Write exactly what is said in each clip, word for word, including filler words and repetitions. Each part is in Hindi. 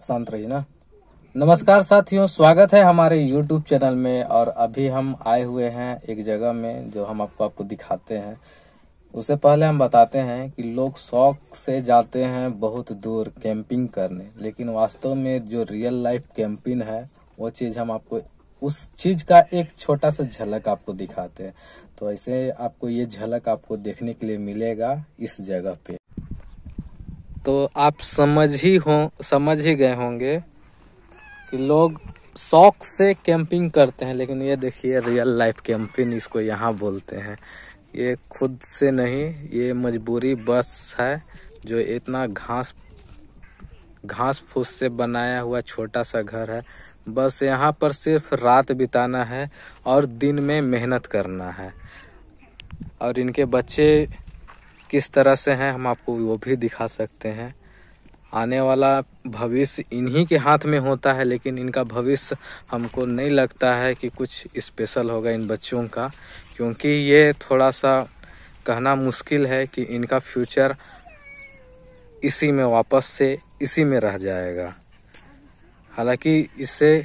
शांत रही ना। नमस्कार साथियों, स्वागत है हमारे यूट्यूब चैनल में। और अभी हम आए हुए हैं एक जगह में जो हम आपको आपको दिखाते हैं। उससे पहले हम बताते हैं कि लोग शौक से जाते हैं बहुत दूर कैंपिंग करने, लेकिन वास्तव में जो रियल लाइफ कैंपिंग है वो चीज़ हम आपको उस चीज़ का एक छोटा सा झलक आपको दिखाते हैं। तो ऐसे आपको ये झलक आपको देखने के लिए मिलेगा इस जगह पे। तो आप समझ ही हो समझ ही गए होंगे कि लोग शौक से कैंपिंग करते हैं, लेकिन ये देखिए रियल लाइफ कैंपिंग इसको यहाँ बोलते हैं। ये खुद से नहीं, ये मजबूरी बस है जो इतना घास घास फूस से बनाया हुआ छोटा सा घर है। बस यहाँ पर सिर्फ रात बिताना है और दिन में मेहनत करना है। और इनके बच्चे किस तरह से हैं हम आपको वो भी दिखा सकते हैं। आने वाला भविष्य इन्हीं के हाथ में होता है, लेकिन इनका भविष्य हमको नहीं लगता है कि कुछ स्पेशल होगा इन बच्चों का, क्योंकि ये थोड़ा सा कहना मुश्किल है कि इनका फ्यूचर इसी में वापस से इसी में रह जाएगा। हालांकि इससे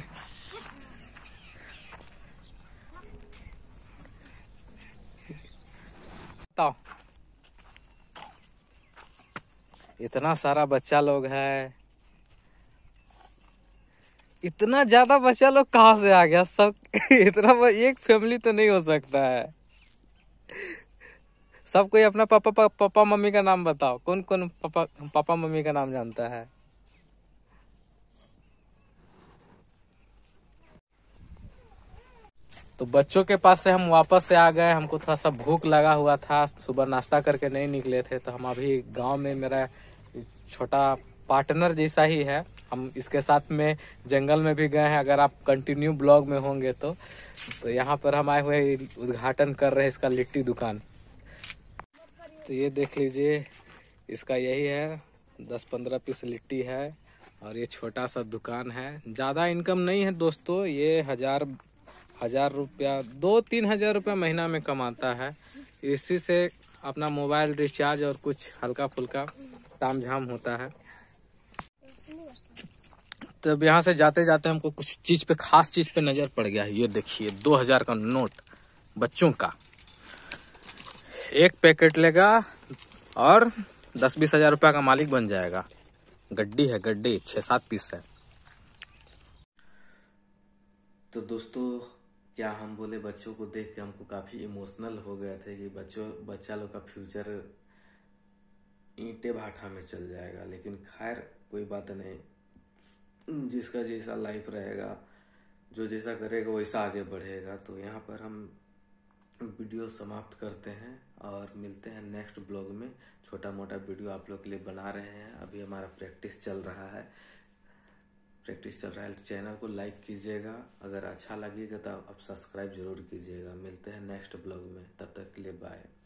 इतना सारा बच्चा लोग है, इतना ज्यादा बच्चा लोग कहाँ से आ गया सब? इतना एक फैमिली तो नहीं हो सकता है। सब कोई अपना पापा पा, पापा मम्मी का नाम बताओ। कौन कौन पापा पापा मम्मी का नाम जानता है? तो बच्चों के पास से हम वापस से आ गए। हमको थोड़ा सा भूख लगा हुआ था, सुबह नाश्ता करके नहीं निकले थे। तो हम अभी गांव में, मेरा छोटा पार्टनर जैसा ही है, हम इसके साथ में जंगल में भी गए हैं। अगर आप कंटिन्यू ब्लॉग में होंगे तो तो यहाँ पर हम आए हुए उद्घाटन कर रहे हैं इसका लिट्टी दुकान। तो ये देख लीजिए, इसका यही है, दस पंद्रह पीस लिट्टी है और ये छोटा सा दुकान है। ज़्यादा इनकम नहीं है दोस्तों, ये हजार हजार रुपया दो तीन हजार रुपया महीना में कमाता है। इसी से अपना मोबाइल रिचार्ज और कुछ हल्का फुल्का ताम झाम होता है। तो अब यहाँ से जाते जाते हमको कुछ चीज़ पे, खास चीज़ पे नज़र पड़ गया है। ये देखिए, दो हजार का नोट बच्चों का, एक पैकेट लेगा और दस बीस हजार रुपया का मालिक बन जाएगा। गड्डी है, गड्डी छः सात पीस है। तो दोस्तों, क्या हम बोले, बच्चों को देख के हमको काफ़ी इमोशनल हो गए थे कि बच्चों बच्चा लोग का फ्यूचर ईंटे भाटा में चल जाएगा। लेकिन खैर कोई बात नहीं, जिसका जैसा लाइफ रहेगा, जो जैसा करेगा वैसा आगे बढ़ेगा। तो यहाँ पर हम वीडियो समाप्त करते हैं और मिलते हैं नेक्स्ट ब्लॉग में। छोटा मोटा वीडियो आप लोग के लिए बना रहे हैं। अभी हमारा प्रैक्टिस चल रहा है प्रैक्टिस चल रहा है चैनल को लाइक कीजिएगा, अगर अच्छा लगेगा तो आप सब्सक्राइब जरूर कीजिएगा। मिलते हैं नेक्स्ट ब्लॉग में, तब तक के लिए बाय।